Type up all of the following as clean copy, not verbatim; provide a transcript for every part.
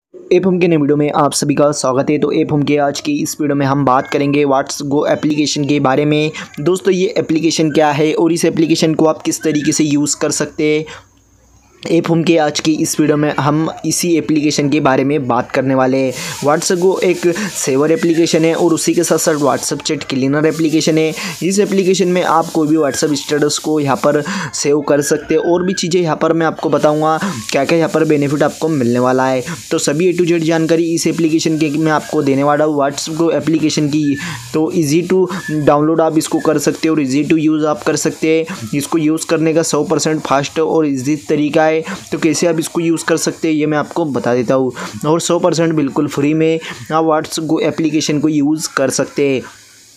App home के नए video में आप सभी का स्वागत है। तो एप होम के आज की इस वीडियो में हम बात करेंगे व्हाट्स गो एप्लीकेशन के बारे में। दोस्तों ये एप्लीकेशन क्या है और इस एप्लीकेशन को आप किस तरीके से यूज़ कर सकते हैं। एप होम के आज की इस वीडियो में हम इसी एप्लीकेशन के बारे में बात करने वाले हैं। व्हाट्सएप गो एक सेवर एप्लीकेशन है और उसी के साथ साथ व्हाट्सएप चैट क्लीनर एप्लीकेशन है। इस एप्लीकेशन में आप कोई भी व्हाट्सएप स्टेटस को यहाँ पर सेव कर सकते हैं और भी चीज़ें यहाँ पर मैं आपको बताऊँगा क्या क्या यहाँ पर बेनिफिट आपको मिलने वाला है। तो सभी A to Z जानकारी इस एप्लीकेशन के मैं आपको देने वाला हूँ व्हाट्सएप गो एप्लीकेशन की। तो ईजी टू डाउनलोड आप इसको कर सकते हो और ईजी टू यूज़ आप कर सकते हैं। इसको यूज़ करने का 100% फास्ट और ईजी तरीका है। तो कैसे आप इसको यूज़ कर सकते हैं ये मैं आपको बता देता हूँ और 100% बिल्कुल फ्री में आप व्हाट्सएप गो एप्लीकेशन को यूज़ कर सकते हैं।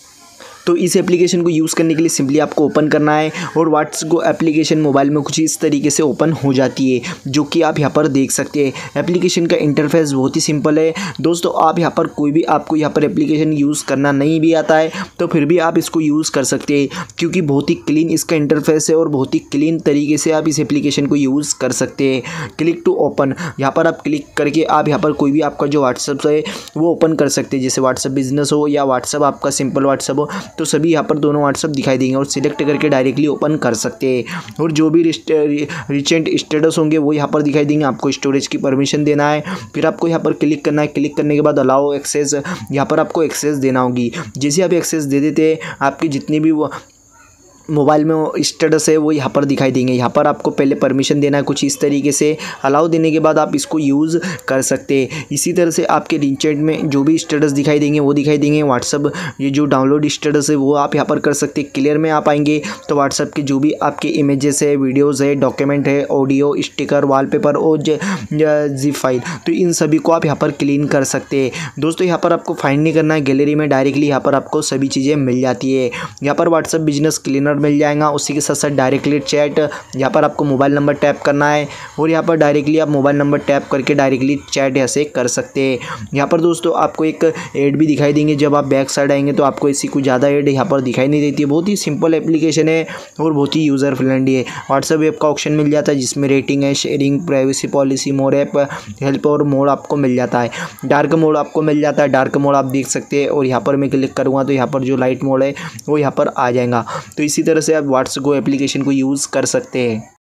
तो इस एप्लीकेशन को यूज़ करने के लिए सिंपली आपको ओपन करना है और व्हाट्सएप गो एप्लीकेशन मोबाइल में कुछ इस तरीके से ओपन हो जाती है जो कि आप यहाँ पर देख सकते हैं। एप्लीकेशन का इंटरफेस बहुत ही सिंपल है। दोस्तों आप यहाँ पर कोई भी आपको यहाँ पर एप्लीकेशन यूज़ करना नहीं भी आता है तो फिर भी आप इसको यूज़ कर सकते हैं क्योंकि बहुत ही क्लीन इसका इंटरफेस है और बहुत ही क्लीन तरीके से आप इस एप्लीकेशन को यूज़ कर सकते हैं। क्लिक टू ओपन, यहाँ पर आप क्लिक करके आप यहाँ पर कोई भी आपका जो व्हाट्सएप है वो ओपन कर सकते हैं। जैसे व्हाट्सएप बिजनेस हो या व्हाट्सएप आपका सिंपल व्हाट्सएप हो तो सभी यहाँ पर दोनों व्हाट्सएप दिखाई देंगे और सिलेक्ट करके डायरेक्टली ओपन कर सकते हैं। और जो भी रिसेंट स्टेटस होंगे वो यहाँ पर दिखाई देंगे। आपको स्टोरेज की परमिशन देना है, फिर आपको यहाँ पर क्लिक करना है। क्लिक करने के बाद अलाउ एक्सेस, यहाँ पर आपको एक्सेस देना होगी। जैसे आप एक्सेस दे देते हैं आपकी जितनी भी वो मोबाइल में स्टेटस है वो यहाँ पर दिखाई देंगे। यहाँ पर आपको पहले परमिशन देना है कुछ इस तरीके से। अलाउ देने के बाद आप इसको यूज़ कर सकते हैं। इसी तरह से आपके रिचेट में जो भी स्टेटस दिखाई देंगे वो दिखाई देंगे। व्हाट्सअप ये जो डाउनलोड स्टेटस है वो आप यहाँ पर कर सकते हैं। क्लियर में आप आएंगे तो व्हाट्सअप के जो भी आपके इमेजेस है, वीडियोज़ है, डॉक्यूमेंट है, ऑडियो, स्टिकर, वॉलपेपर और जिप फाइल, तो इन सभी को आप यहाँ पर क्लीन कर सकते हैं। दोस्तों यहाँ पर आपको फाइंड नहीं करना है, गैलरी में डायरेक्टली यहाँ पर आपको सभी चीज़ें मिल जाती है। यहाँ पर व्हाट्सअप बिजनेस क्लीनर मिल जाएगा। उसी के साथ साथ डायरेक्टली चैट, यहाँ पर आपको मोबाइल नंबर टैप करना है और यहाँ पर डायरेक्टली आप मोबाइल नंबर टैप करके डायरेक्टली चैट ऐसे कर सकते हैं। यहाँ पर दोस्तों आपको एक ऐड भी दिखाई देंगे। जब आप बैक साइड आएंगे तो आपको ऐसी कुछ ज़्यादा ऐड यहाँ पर दिखाई नहीं देती है। बहुत ही सिंपल एप्लीकेशन है और बहुत ही यूज़र फ्रेंडली है। व्हाट्सएप ऐप का ऑप्शन मिल जाता है जिसमें रेटिंग है, sharing, privacy policy, more app, help और मोड आपको मिल जाता है। डार्क मोड आपको मिल जाता है। डार्क मोड आप देख सकते हैं और यहाँ पर मैं क्लिक करूँगा तो यहाँ पर जो लाइट मोड है वो यहाँ पर आ जाएगा। तो इसी तरह से आप व्हाट्सएप गो एप्लीकेशन को यूज़ कर सकते हैं।